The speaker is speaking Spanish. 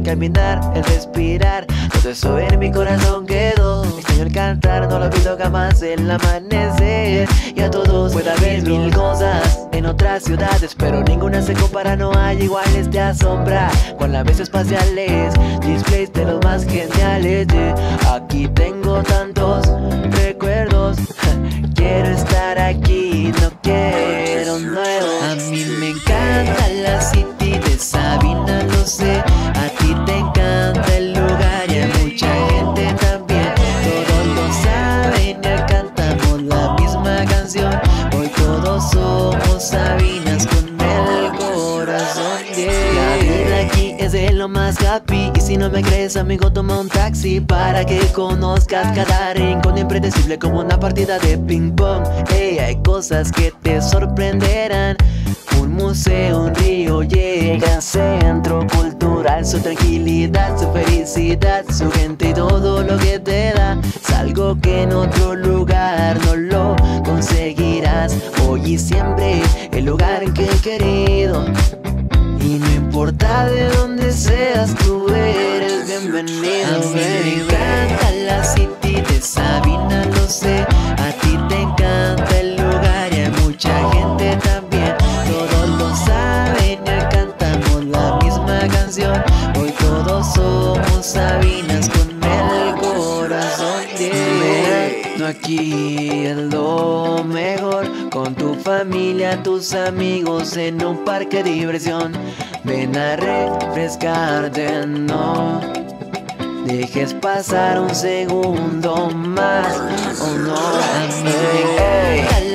caminar, el respirar, todo eso en mi corazón quedó. Extraño el cantar, no lo olvido jamás, el amanecer. Y a todos puede haber mil cosas en otras ciudades, pero ninguna se compara, no hay iguales, te asombra con naves espaciales, displays de los más geniales. Aquí tengo tantos recuerdos, quiero estar aquí, no quiero nuevos. A mí me encanta la city de Sabina, lo sé. A ti te encanta el lugar y a mucha gente también. Todos lo saben y cantamos la misma canción. Hoy todos somos Sabinas con el corazón. La vida aquí es de lo más happy. Y si no me crees, amigo, toma un taxi para que conozcas cada rincón impredecible como una partida de ping pong. Hey, hay cosas que te sorprenderán. Un museo, un río, llega centro cultural. Su tranquilidad, su felicidad, su gente y todo lo que te da. Es algo que en otro lugar no lo conseguirás. Hoy y siempre el lugar en que he querido. Y no importa de dónde seas, tú eres bienvenido. A mí me encanta la city de Sabina, lo sé. A ti te encanta el lugar y a mucha gente también. Todos lo saben y cantamos la misma canción. Hoy todos somos Sabinas con el corazón. No, aquí es lo mejor, con tu familia, tus amigos en un parque de diversión. Ven a refrescarte, no dejes pasar un segundo más, oh no. A mí me encanta